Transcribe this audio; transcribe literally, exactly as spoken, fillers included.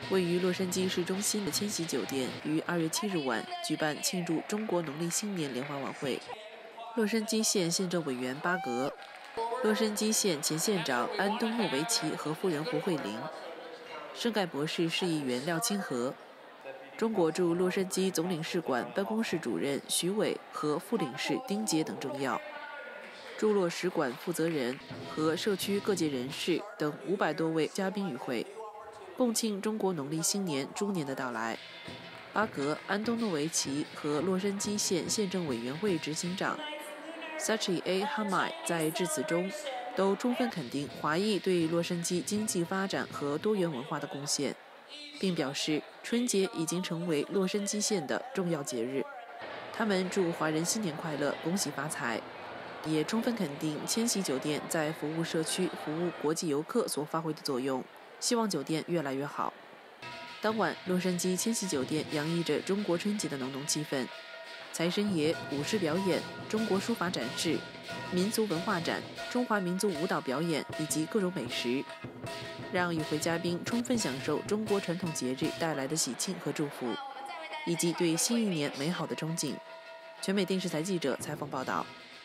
位于洛杉矶市中心的千禧酒店于二月七日晚举办庆祝中国农历新年联欢晚会。洛杉矶县县政委员巴格、洛杉矶县前县长安东诺维奇和夫人胡慧玲、圣盖博士市议员廖清和、中国驻洛杉矶总领事馆办公室主任徐伟和副领事丁杰等政要，驻洛使馆负责人和社区各界人士等五百多位嘉宾与会，共庆中国农历新年猪年的到来。巴格、安东诺维奇和洛杉矶县县政委员会执行长 Sachi A. Hamai 在致辞中都充分肯定华裔对洛杉矶经济发展和多元文化的贡献，并表示春节已经成为洛杉矶县的重要节日。他们祝华人新年快乐，恭喜发财，也充分肯定千禧酒店在服务社区、服务国际游客所发挥的作用，希望酒店越来越好。当晚，洛杉矶千禧酒店洋溢着中国春节的浓浓气氛，财神爷、舞狮表演、中国书法展示、民族文化展、中华民族舞蹈表演以及各种美食，让与会嘉宾充分享受中国传统节日带来的喜庆和祝福，以及对新一年美好的憧憬。全美电视台记者采访报道。